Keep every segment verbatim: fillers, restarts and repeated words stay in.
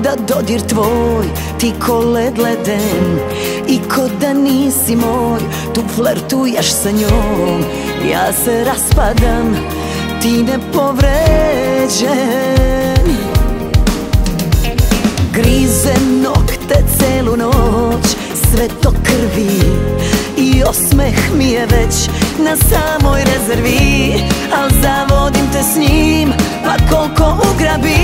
da dodir tvoj, ti ko led leden. I ko da nisi moj, tu flertuješ sa njom. Ja se raspadam, ti nepovređen. Grize nokte celu noć, sve do krvi, i osmeh mi je već na samoj rezervi. Al zavodim te s njim, pa koliko ugrabim.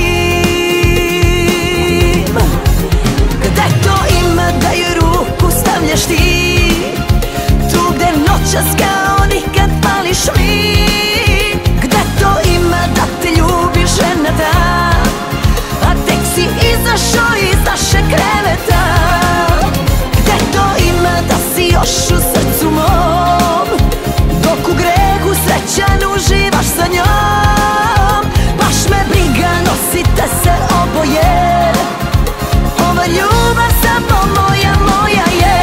Gde to ima da joj ruku stavljaš ti, tu gde noćas kao nikad pališ mi. Gde to ima da te ljubi žena ta, a tek si izašao iz naše kreveta. Gde to ima da si još u srcu mom, dok u grehu srećan uživaš sa njom. Baš me briga, nosite se oboje, ova ljubav samo moja, moja je.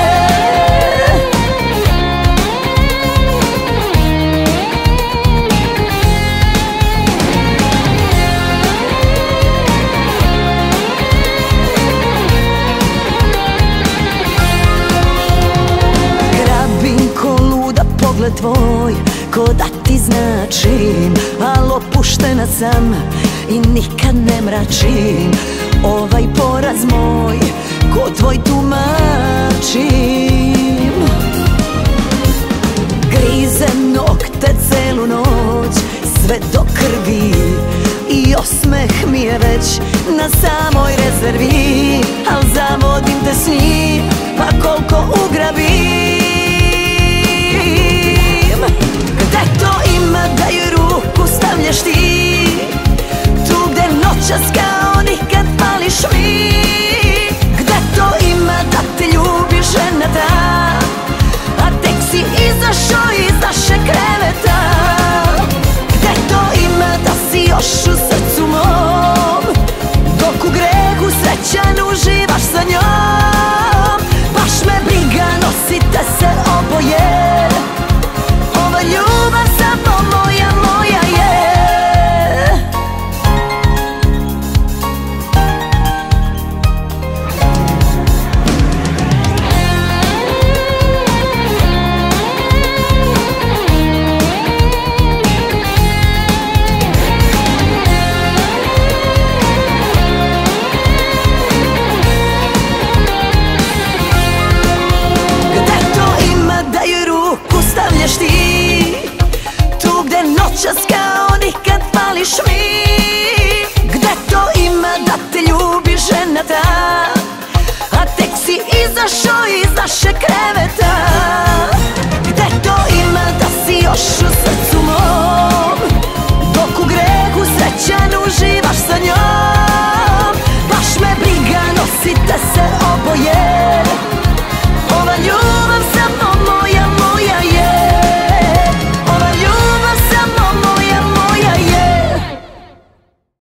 Grabim ko luda pogled tvoj, ko da ti značim, al opuštena sam i nikad ne mračim. Ovaj poraz moj, ko tvoj tumačim. Grizem nokte celu noć, sve do krvi, i osmeh mi je već na samoj rezervi. Al zavodim te s njim, pa koliko ugrabim. Gde to ima da joj ruku stavljaš ti, tu gde noćas kao nikad pališ mi. Gde to ima da te ljubi žena ta, a tek si izašao iz naše kreveta. Gde to ima da si još u srcu mom, dok u grehu srećan uživaš sa njom. Baš me briga, nosite se oboje, ova ljubav samo moja, moja je. Stavljaš ti, tu gde noćas kao nikad pališ mi. Gde to ima da te ljubi žena ta, a tek si izašao iz naše kreveta.